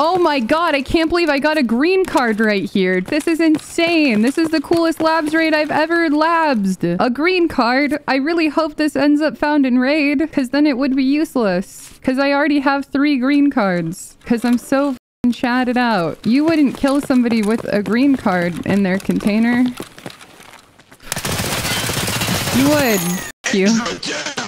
Oh my god, I can't believe I got a green card right here. This is insane. This is the coolest labs raid I've ever labsed. A green card. I really hope this ends up found in raid, because then it would be useless. Because I already have 3 green cards. Because I'm so f***ing chatted out. You wouldn't kill somebody with a green card in their container. You would. Thank you.